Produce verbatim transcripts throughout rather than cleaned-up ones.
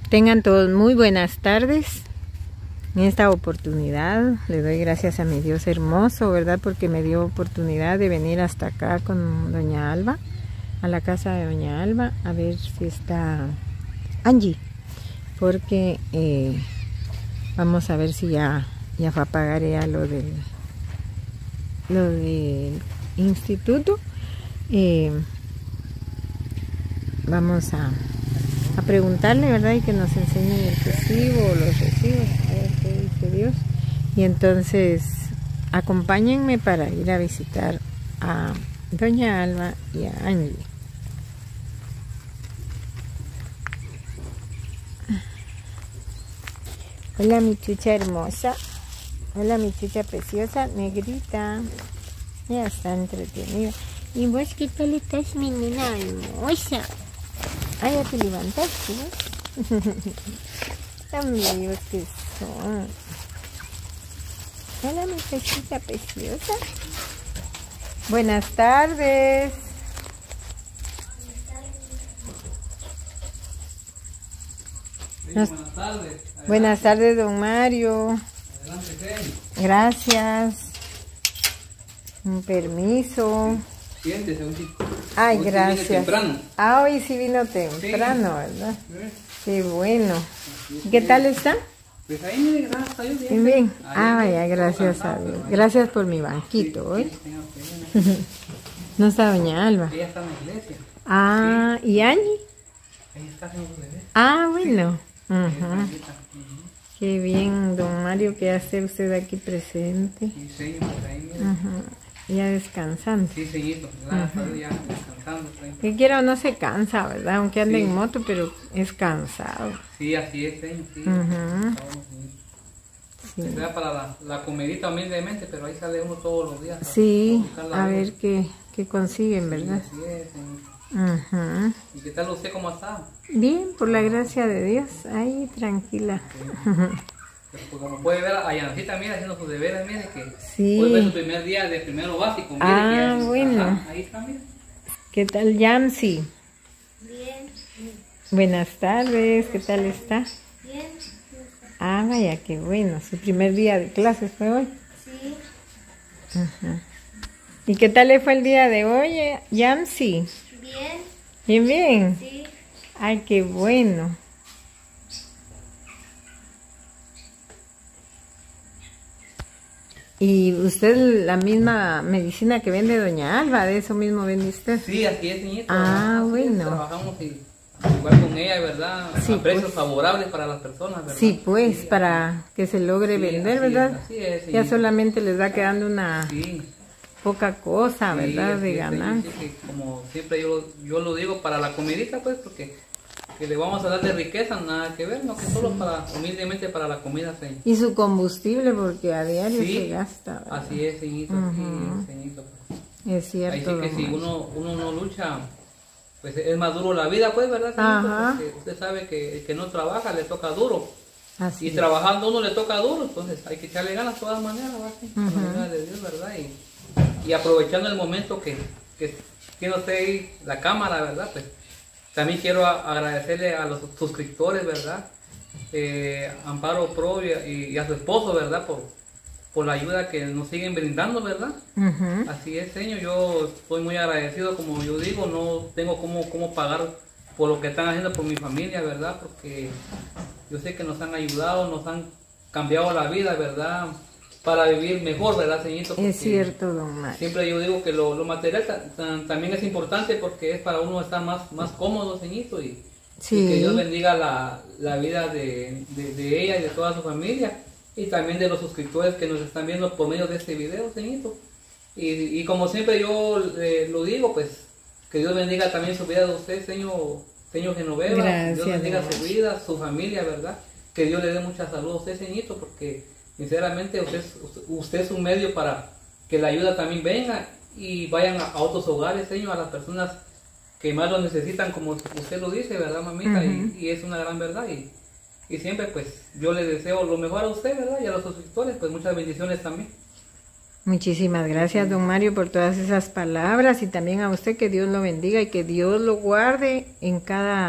Tengan todos muy buenas tardes. En esta oportunidad le doy gracias a mi Dios hermoso, ¿verdad? Porque me dio oportunidad de venir hasta acá con doña Alba, a la casa de doña Alba, a ver si está Angie, porque eh, vamos a ver si ya, ya fue a pagar ya lo del, lo del instituto. Eh, vamos a, a preguntarle, ¿verdad? Y que nos enseñe el recibo o los recibos, a ver qué dice Dios. Y entonces acompáñenme para ir a visitar a doña Alba y a Angie. Hola mi chucha hermosa, hola mi chucha preciosa, negrita, ya está entretenida. ¿Y vos qué tal estás, mi nena hermosa? Ah, ya te levantaste, ¿no? Tan bellos que son. Hola mi chuchita preciosa. Buenas tardes. Nos... Buenas tardes. Adelante. Buenas tardes, don Mario. Adelante, Feli. Gracias. Un permiso. Siéntese un chico. Ay, hoy gracias. Sí temprano. Ah, hoy sí vino temprano, sí. ¿Verdad? ¿Sí? Qué bueno. ¿Y qué tal está? Pues ahí, mire, gracias a Dios. Bien, bien. Ah, vaya, gracias a Dios. Gracias por mi banquito, ¿eh? Sí, sí, no está doña Alba. Ella está en la iglesia. Ah, ¿y Angie? Ella está haciendo su bebé. Ah, bueno. Sí. Uh-huh. Qué bien, don Mario, que hace usted aquí presente. Sí, señor, por ahí, mire. Uh-huh. Ya descansando. Sí, señorito, gracias a Dios, ya descansando. Que quiera o no se cansa, ¿verdad? Aunque ande sí. en moto, pero es cansado. Sí, así es, señor, sí. Uh-huh. Sí. Sea para la, la comidita humildemente, pero ahí sale uno todos los días. Sí, a, a ver qué, qué consiguen, ¿verdad? Sí, así es, señor. Uh-huh. ¿Y qué tal usted, cómo está? Bien, por la gracia de Dios, ahí tranquila. Sí. Pues como puede ver a Yancita, mira, haciendo sus deberes, mire que sí. Puede ver su primer día de primero básico. Mire, ah, que, bueno. Ajá, ahí está, mira. ¿Qué tal, Yamsi? Bien. Buenas tardes, ¿qué tal está? Bien. Ah, vaya, qué bueno. Su primer día de clases fue hoy. Sí. Ajá. ¿Y qué tal le fue el día de hoy, Yamsi? Bien. Bien, bien. Sí. Ay, qué bueno. ¿Y usted la misma medicina que vende doña Alba, de eso mismo vende usted? Sí, aquí es, niñito. Ah, así bueno. Es, trabajamos y, igual con ella, ¿verdad? Sí, a precios pues. favorables para las personas, ¿verdad? Sí, pues, sí, para así. que se logre Sí, vender, así ¿verdad? Es, así es, ya señorita. solamente les va quedando una sí. poca cosa, Sí, ¿verdad? así De es, ganar. sí, que como siempre yo, yo lo digo para la comidita, pues, porque que le vamos a dar de riqueza, nada que ver, no que solo para, humildemente para la comida, señor. Y su combustible, porque a diario sí, se gasta, ¿verdad? así es, señorito, Uh-huh. sí, señorito. Es cierto. Ahí sí que si Mario. uno, uno no lucha, pues es más duro la vida, pues, ¿verdad, señorito? Ajá. Porque usted sabe que el que no trabaja le toca duro. Así Y es. trabajando uno le toca duro, entonces hay que echarle ganas de todas maneras, ¿verdad? Sí, con la ayuda de Dios, ¿verdad? Y, y aprovechando el momento que, que tiene usted ahí la cámara, ¿verdad? Pues también quiero a, agradecerle a los suscriptores, ¿verdad? Eh, Amparo Pro y, y a su esposo, ¿verdad? Por, por la ayuda que nos siguen brindando, ¿verdad? Uh-huh. Así es, señor, yo estoy muy agradecido, como yo digo, no tengo cómo, cómo pagar por lo que están haciendo por mi familia, ¿verdad? Porque yo sé que nos han ayudado, nos han cambiado la vida, ¿verdad? Para vivir mejor, ¿verdad, señorito? Porque Es cierto, don Mario. siempre yo digo que lo, lo material ta, ta, también es importante porque es para uno estar más, más cómodo, señorito, y, Sí. y que Dios bendiga la, la vida de, de, de ella y de toda su familia, y también de los suscriptores que nos están viendo por medio de este video, señorito. Y, y como siempre yo eh, lo digo, pues, que Dios bendiga también su vida de usted, señor, señor Genoveva. Gracias, Dios bendiga Dios. su vida, su familia, ¿verdad? Que Dios le dé mucha salud a usted, señorito, porque sinceramente usted, usted es un medio para que la ayuda también venga y vayan a, a otros hogares, señor, a las personas que más lo necesitan, como usted lo dice, ¿verdad, mamita? Uh-huh. y, y es una gran verdad. Y, y siempre, pues, yo le deseo lo mejor a usted, ¿verdad? Y a los suscriptores, pues, muchas bendiciones también. Muchísimas gracias, don Mario, por todas esas palabras, y también a usted, que Dios lo bendiga y que Dios lo guarde en cada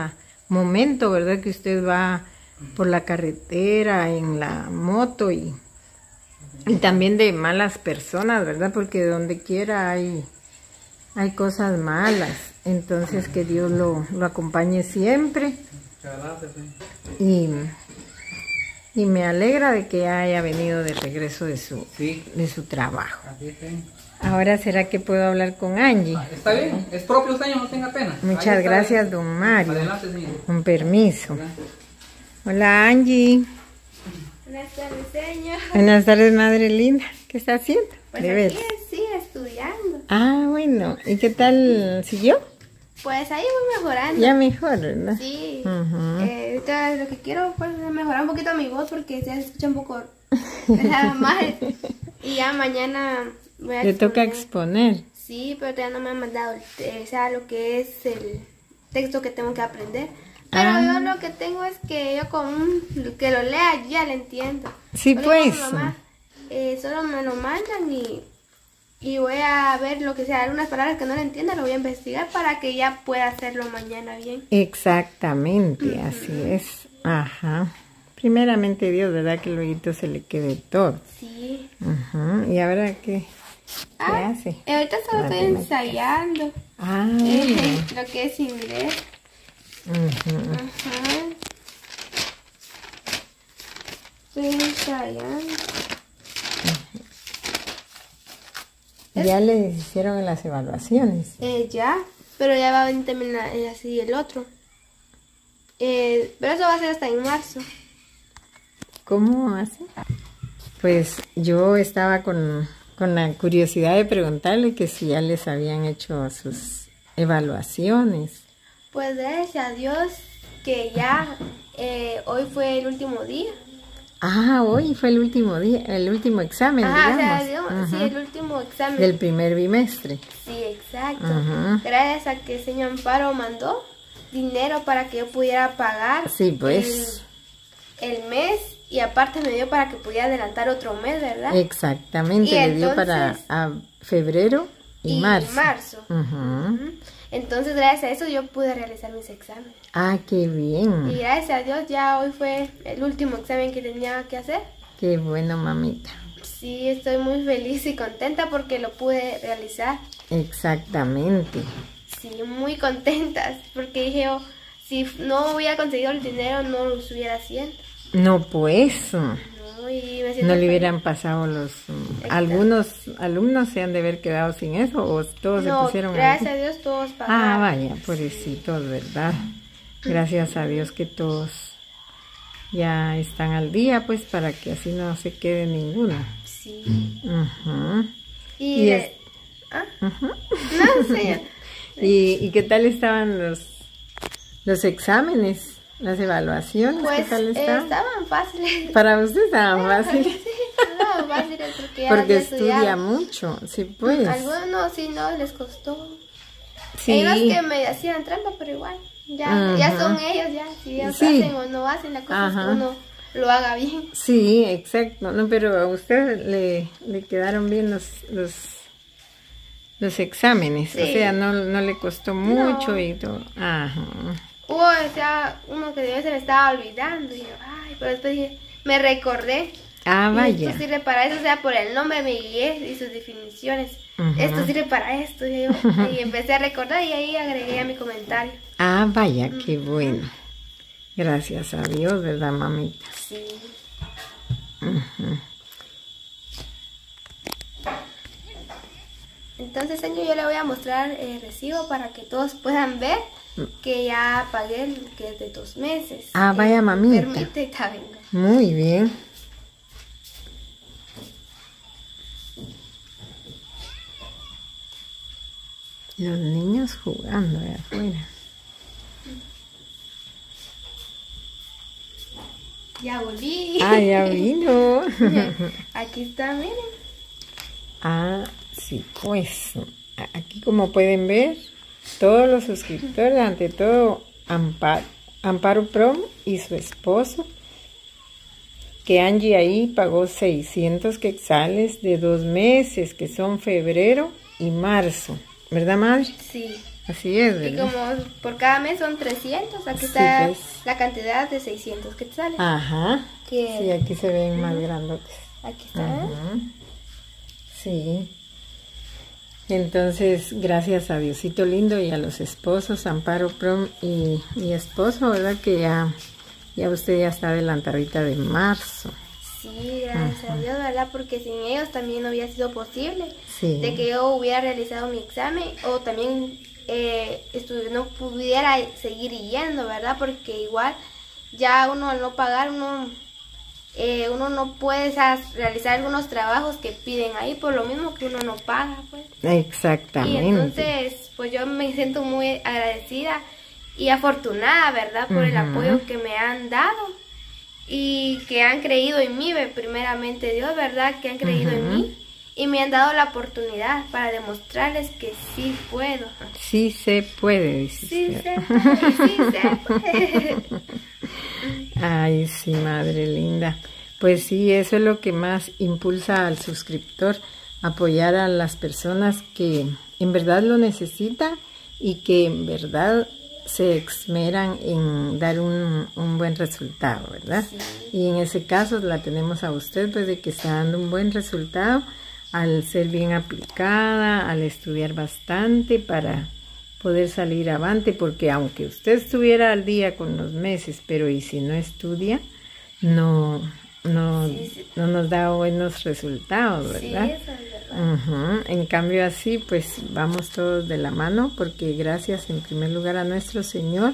momento, ¿verdad? Que usted va por la carretera, en la moto y, y también de malas personas, ¿verdad? Porque donde quiera hay, hay cosas malas. Entonces que Dios lo, lo acompañe siempre. Muchas gracias, sí. Y, y me alegra de que haya venido de regreso de su, Sí. de su trabajo. Así es, sí. Ahora será que puedo hablar con Angie. Ah, está bien, es propio usted, no tenga pena. Muchas Ahí está gracias, bien. don Mario. Adelante, señor. Con permiso. Adelante. Hola, Angie. Buenas tardes, señor. Buenas tardes, madre linda. ¿Qué está haciendo? Pues De aquí veras. sí, estudiando. Ah, bueno. ¿Y qué tal siguió? Pues ahí voy mejorando. Ya mejor, ¿verdad? Sí. Ujú. Eh, ahorita lo que quiero pues, es mejorar un poquito mi voz porque se escucha un poco ¿verdad? mal. Y ya mañana voy a Le toca exponer. exponer. Sí, pero todavía no me han mandado el te- o sea, lo que es el texto que tengo que aprender. Pero Ah. yo lo que tengo es que yo con un- que lo lea ya lo entiendo. Sí, Yo le digo a mi pues. mamá, eh, solo me lo mandan y, y voy a ver lo que sea, algunas palabras que no le entienda, lo voy a investigar para que ya pueda hacerlo mañana bien. Exactamente, así es. Ajá. Primeramente Dios, ¿verdad? Que luego se le quede todo. Sí. Ujú. ¿Y ahora qué, qué Ah, hace? eh, ahorita solo estoy Matemáticas. ensayando Ah, eh, bueno. lo que es inglés. Ujú. Ajá. Estoy ensayando. Ya les hicieron las evaluaciones. Eh, ya, pero ya va a venir también la- eh, así el otro. Eh, pero eso va a ser hasta en marzo. ¿Cómo hace? Pues yo estaba con, con la curiosidad de preguntarle que si ya les habían hecho sus evaluaciones. Pues gracias a Dios que ya eh, hoy fue el último día. Ah, hoy fue el último día, el último examen, Ajá, o sea, digamos. digamos, sí, Ujú. el último examen. Del primer bimestre. Sí, exacto. Ajá. Gracias a que el señor Amparo mandó dinero para que yo pudiera pagar Sí, pues. el, el mes y aparte me dio para que pudiera adelantar otro mes, ¿verdad? Exactamente, Y le dio entonces- para a febrero y, marzo. marzo. Ujú. Ujú. Entonces, gracias a eso yo pude realizar mis exámenes. Ah, qué bien. Y gracias a Dios ya hoy fue el último examen que tenía que hacer. Qué bueno, mamita. Sí, estoy muy feliz y contenta porque lo pude realizar. Exactamente. Sí, muy contenta porque dije yo, si no hubiera conseguido el dinero no lo estuviera haciendo. No, pues. No, y me siento No le feliz. hubieran pasado los... mm, Exacto. algunos alumnos se han de haber quedado sin eso o todos No, se pusieron gracias ahí. a Dios todos pagaron. Ah, vaya, pobrecitos, ¿verdad? Gracias a Dios que todos ya están al día, pues para que así no se quede ninguno. Sí. Ujú. Y, Y es- eh, ¿ah? No sé. ¿Y, y qué tal estaban los, los exámenes, las evaluaciones? Pues ¿Qué tal eh, estaban? estaban fáciles. Para usted estaban Sí, fáciles. estaban fáciles porque ya Porque había estudia estudiado. mucho, sí pues. Algunos sí no les costó. Sí. Hay unos que me hacían trampa, pero igual. Ya, ya Ajá. son ellos, ya. Si ellos Sí. hacen o no hacen, la cosa es Ajá. que uno lo haga bien. Sí, exacto. No, pero a usted le, le quedaron bien los, los, los exámenes. O Sí. sea, no, no le costó mucho No. y todo. Ajá. Hubo, o sea, uno que de se me estaba olvidando. Y yo, ay, pero después dije, me recordé. Ah, Y vaya. esto sirve para eso, o sea, por el nombre me guié y sus definiciones. Ujú. Esto sirve para esto. Y, yo, y empecé a recordar y ahí agregué a mi comentario. Ah, vaya, qué bueno. Gracias a Dios, ¿verdad, mamita? Sí. Entonces, señor, yo le voy a mostrar el recibo para que todos puedan ver que ya pagué el que es de dos meses. Ah, Eh, vaya, mamita. Permite, está venga. Muy bien. Los niños jugando de afuera. Ya volví. Ah, ya vino. Aquí está, miren. Ah, sí, pues a- aquí como pueden ver, todos los suscriptores, ante todo Amparo, Amparo Prom y su esposo, que Angie ahí pagó seiscientos quetzales de dos meses, que son febrero y marzo. ¿verdad, madre? Sí. Así es, Y ¿verdad? como por cada mes son trescientos, aquí Sí, está pues. la cantidad de seiscientos quetzales. Ajá. Que Sí, aquí se ven más grandotes. aquí está. Ajá. Sí. Entonces, gracias a Diosito lindo y a los esposos, Amparo Prom y mi esposo, ¿verdad? Que ya, ya usted ya está adelantadita de marzo. Sí, gracias a Dios, ¿verdad? Porque sin ellos también no hubiera sido posible Sí. de que yo hubiera realizado mi examen o también eh, estu- no pudiera seguir yendo, ¿verdad? Porque igual ya uno al no pagar, uno, eh, uno no puede ¿sabes? realizar algunos trabajos que piden ahí por lo mismo que uno no paga, pues. Exactamente. Y entonces, pues yo me siento muy agradecida y afortunada, ¿verdad? Por el Ujú. apoyo que me han dado y que han creído en mí, primeramente Dios, ¿verdad? Que han creído en Ujú. mí y me han dado la oportunidad para demostrarles que sí puedo. Sí se puede, dice Sí usted. se puede, sí se puede. Ay, sí, madre linda. Pues sí, eso es lo que más impulsa al suscriptor, apoyar a las personas que en verdad lo necesitan y que en verdad se esmeran en dar un, un buen resultado, ¿verdad? Y en ese caso la tenemos a usted, pues de que está dando un buen resultado al ser bien aplicada, al estudiar bastante para poder salir avante, porque aunque usted estuviera al día con los meses, pero y si no estudia, no, no, Sí, sí. no nos da buenos resultados, Sí, ¿verdad? eso es verdad. Ujú. En cambio así, pues vamos todos de la mano, porque gracias en primer lugar a nuestro Señor,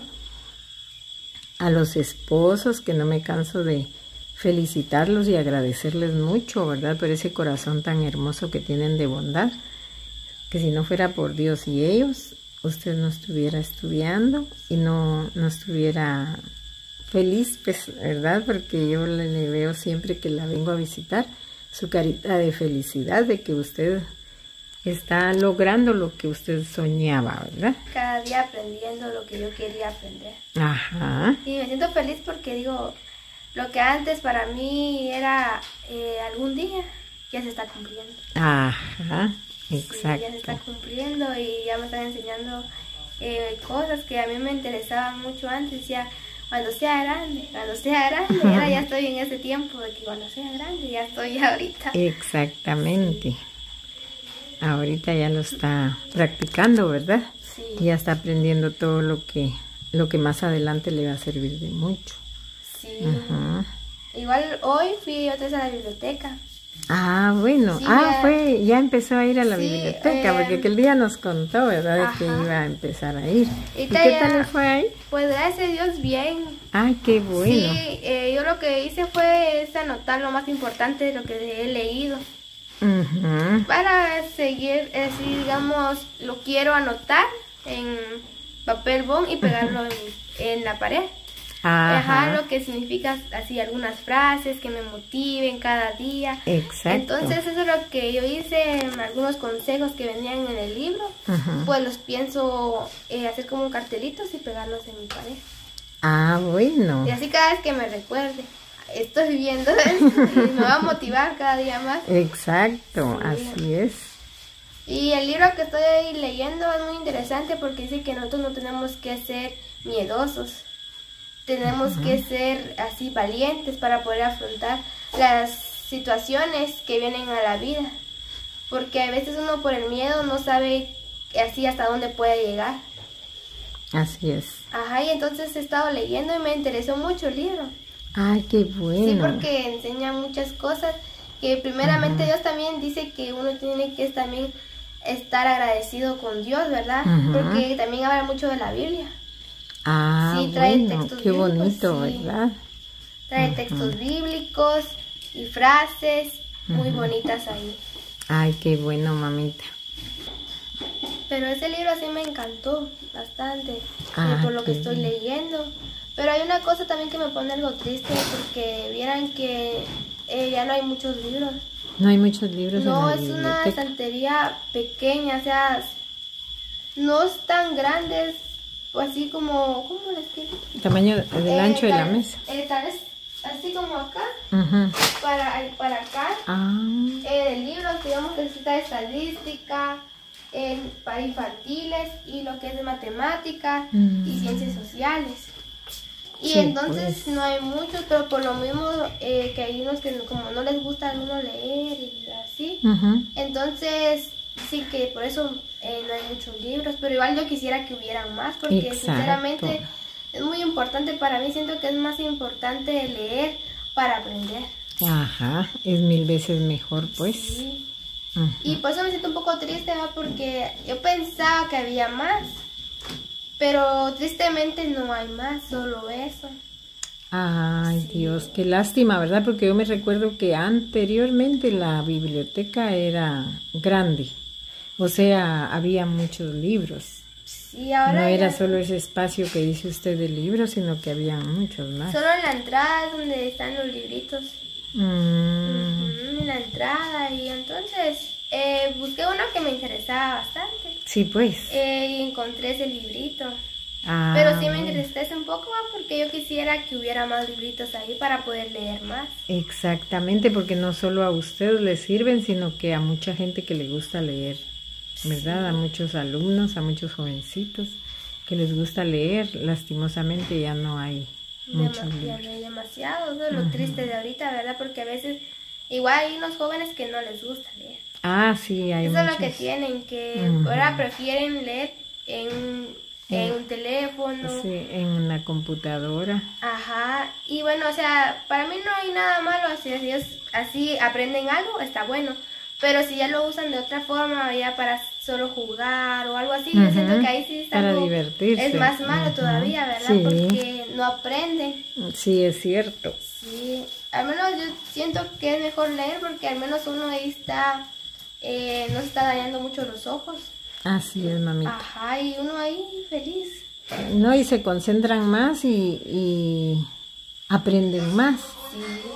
a los esposos, que no me canso de felicitarlos y agradecerles mucho, ¿verdad? Por ese corazón tan hermoso que tienen de bondad, que si no fuera por Dios y ellos, usted no estuviera estudiando y no, no estuviera feliz, pues, ¿verdad? Porque yo le, le veo siempre que la vengo a visitar, su carita de felicidad de que usted está logrando lo que usted soñaba, ¿verdad? Cada día aprendiendo lo que yo quería aprender. Ajá. Y me siento feliz porque digo, lo que antes para mí era eh, algún día, ya se está cumpliendo. Ajá, Sí, ya se está exacto. cumpliendo y ya me están enseñando eh, cosas que a mí me interesaban mucho antes. Ya cuando sea grande, cuando sea grande, ahora ya estoy en ese tiempo de que cuando sea grande ya estoy ahorita. Exactamente. Ahorita ya lo está practicando, ¿verdad? Sí, Y ya está aprendiendo todo lo que, lo que más adelante le va a servir de mucho. sí. Ajá. Igual hoy fui otra vez a la biblioteca. Ah, bueno. Sí, ah, ya- fue, ya empezó a ir a la Sí, biblioteca, eh, porque aquel día nos contó, ¿verdad? De que ajá. iba a empezar a ir. ¿Y Ahorita qué ya- tal le fue ahí? Pues gracias a Dios bien. Ay, qué bueno. Sí, eh, yo lo que hice fue es anotar lo más importante de lo que he leído. Ujú. Para seguir, eh, si digamos, lo quiero anotar en papel bond y pegarlo en, en la pared. Ajá. Ajá, lo que significa así algunas frases que me motiven cada día. Exacto. Entonces eso es lo que yo hice, algunos consejos que venían en el libro, Ujú. pues los pienso eh, hacer como cartelitos y pegarlos en mi pared. Ah, bueno. Y así cada vez que me recuerde, estoy viendo esto y me va a motivar cada día más. Exacto, Sí. así es. Y el libro que estoy leyendo es muy interesante porque dice que nosotros no tenemos que ser miedosos. Tenemos que ser así valientes para poder afrontar las situaciones que vienen a la vida. Porque a veces uno por el miedo no sabe así hasta dónde puede llegar. Así es. Ajá, y entonces he estado leyendo y me interesó mucho el libro. Ay, qué bueno. Sí, porque enseña muchas cosas que primeramente Dios también dice que uno tiene que también estar agradecido con Dios, ¿verdad? Ujú. Porque también habla mucho de la Biblia. Ah, Sí, trae bueno, textos qué bíblicos, bonito, sí. ¿verdad? Trae textos bíblicos y frases muy bonitas ahí. Ay, qué bueno, mamita. Pero ese libro sí me encantó bastante eh, Ah, por lo que qué estoy bien. leyendo. Pero hay una cosa también que me pone algo triste porque vieran que eh, ya no hay muchos libros. No hay muchos libros No, en la es una biblioteca. estantería pequeña, o sea, no es tan grande, o así como, ¿cómo les quiero? Tamaño del Eh, ancho de la tal- mesa. eh, tal vez así como acá, Ujú. para, para acá, Ah, eh, de libros, digamos que está estadística, en, para infantiles y lo que es de matemática Mm. y ciencias sociales. Y Sí, entonces pues. no hay muchos, pero por lo mismo eh, que hay unos que como no les gusta a uno leer y así. Ujú. Entonces, sí que por eso eh, no hay muchos libros, pero igual yo quisiera que hubieran más, porque Exacto. sinceramente es muy importante para mí, siento que es más importante leer para aprender. Ajá, es mil veces mejor, pues. Sí. Ujú. Y por eso me siento un poco triste, ¿va? Porque yo pensaba que había más, pero tristemente no hay más, solo eso. Ay, Dios, qué lástima, ¿verdad? Porque yo me recuerdo que anteriormente la biblioteca era grande, o sea, había muchos libros. Sí, ahora No era ya- solo ese espacio que dice usted de libros, sino que había muchos más. solo en la entrada es donde están los libritos. Mm, Ujú, en la entrada, y entonces eh, busqué uno que me interesaba bastante. sí, pues. Eh, y encontré ese librito. Ah, Pero sí me bueno. entristece un poco, ¿va? Porque yo quisiera que hubiera más libritos ahí para poder leer más. Exactamente, porque no solo a ustedes les sirven, sino que a mucha gente que le gusta leer, ¿verdad? A muchos alumnos, a muchos jovencitos que les gusta leer, lastimosamente ya no hay muchos Dema- ya libros. no hay demasiado, eso es lo triste de ahorita, ¿verdad? Porque a veces igual hay unos jóvenes que no les gusta leer. Ah, sí, hay Eso muchos. es lo que tienen, que Ujú. ahora prefieren leer en, en Mm. un teléfono. Sí, en una computadora. Ajá, y bueno, o sea, para mí no hay nada malo, si ellos así aprenden algo, está bueno, pero si ya lo usan de otra forma, ya para solo jugar o algo así, yo Ujú, siento que ahí sí está para algo- divertirse. es más malo Ujú, todavía, ¿verdad? sí. Porque no aprenden. Sí, es cierto. Sí, al menos yo siento que es mejor leer porque al menos uno ahí está, eh, no se está dañando mucho los ojos. Así es, mamita. Ajá, y uno ahí feliz. No, y se concentran más y, y aprenden más. Sí.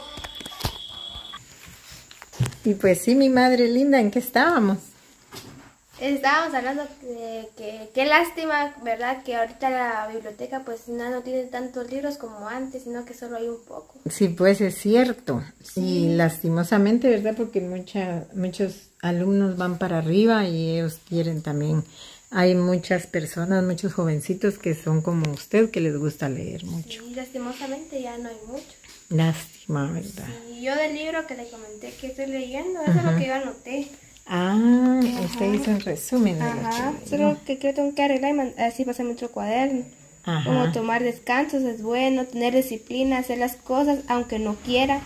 Y pues sí, mi madre linda, ¿en qué estábamos? Estábamos hablando de que qué lástima, ¿verdad? Que ahorita la biblioteca pues no, no tiene tantos libros como antes, sino que solo hay un poco. Sí, pues es cierto. Y lastimosamente, ¿verdad? Porque mucha, muchos alumnos van para arriba y ellos quieren también. Hay muchas personas, muchos jovencitos que son como usted, que les gusta leer mucho. Y lastimosamente ya no hay mucho. Lástima, ¿verdad? Y yo del libro que le comenté que estoy leyendo, eso es lo que yo anoté. Ah, usted hizo un resumen de lo Ajá, que solo que creo que tengo que arreglar y man- así pasarme otro cuaderno. Ajá. Como tomar descansos es bueno, tener disciplina, hacer las cosas aunque no quiera.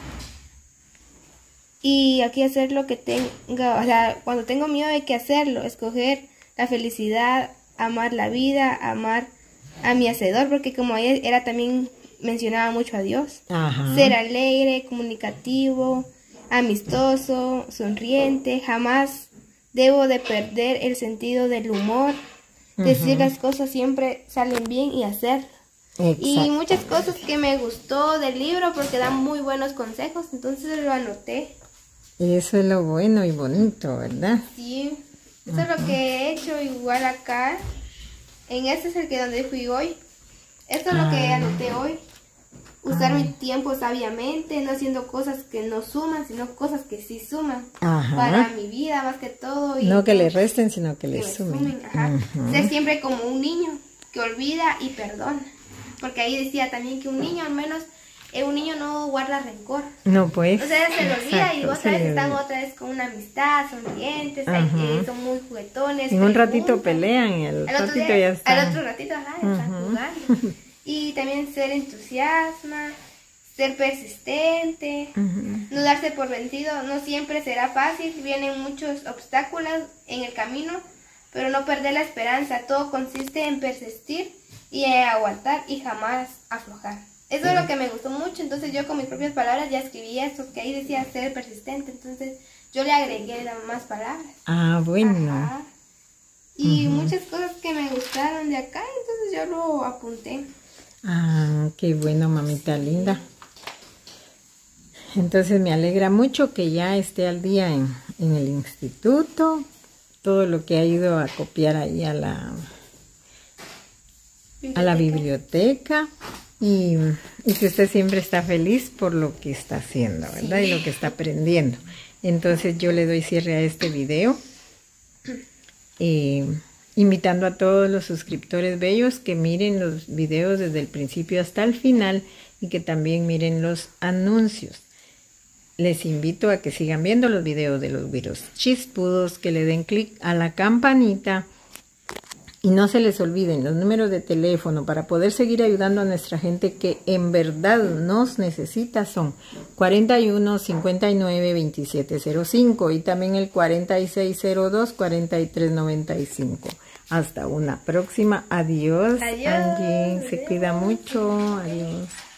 Y aquí hacer lo que tenga, o sea, cuando tengo miedo hay que hacerlo, escoger la felicidad, amar la vida, amar a mi hacedor, porque como ella era también mencionaba mucho a Dios. Ajá. Ser alegre, comunicativo, amistoso, sonriente, jamás debo de perder el sentido del humor. Decir las cosas siempre salen bien y hacerlo. Y Exacto. muchas cosas que me gustó del libro porque dan muy buenos consejos, entonces lo anoté. Eso es lo bueno y bonito, ¿verdad? Sí, eso es lo que he hecho igual acá. En este es el que donde fui hoy. Esto es lo que Ah. anoté hoy. Usar mi tiempo sabiamente, no haciendo cosas que no suman, sino cosas que sí suman. Ajá. Para mi vida más que todo. Y No que le resten, sino que que le me sumen. sumen, ajá. Ujú. Ser siempre como un niño que olvida y perdona. Porque ahí decía también que un niño, al menos, eh, un niño no guarda rencor. No, pues. O sea, se lo olvida y exacto, otra se vez le están olvida. otra vez con una amistad, sonrientes, ahí, Ajá. eh, son muy juguetones. En un ratito preguntan. pelean y al, Al otro, ratito día- ya están. al otro ratito, ajá, están Ujú. jugando. Y también ser entusiasma, ser persistente, Ujú. no darse por vencido. No siempre será fácil, vienen muchos obstáculos en el camino, pero no perder la esperanza. Todo consiste en persistir y en aguantar y jamás aflojar. Eso es lo que me gustó mucho, entonces yo con mis propias palabras ya escribí esto, que ahí decía ser persistente, entonces yo le agregué más palabras. Ah, bueno. Ajá. Y muchas cosas que me gustaron de acá, entonces yo lo apunté. Ah, qué bueno, mamita linda. Entonces me alegra mucho que ya esté al día en, en el instituto, todo lo que ha ido a copiar ahí a la, a la biblioteca y, y que usted siempre está feliz por lo que está haciendo, ¿verdad? Y lo que está aprendiendo. Entonces yo le doy cierre a este video eh, invitando a todos los suscriptores bellos que miren los videos desde el principio hasta el final y que también miren los anuncios. Les invito a que sigan viendo los videos de los güiros chispudos, que le den clic a la campanita y no se les olviden los números de teléfono para poder seguir ayudando a nuestra gente que en verdad nos necesita. Son cuarenta y uno, cincuenta y nueve, veintisiete cero cinco y también el cuarenta y seis cero dos, cuarenta y tres noventa y cinco. Hasta una próxima. Adiós, Adiós. Angie. Se cuida mucho. Adiós.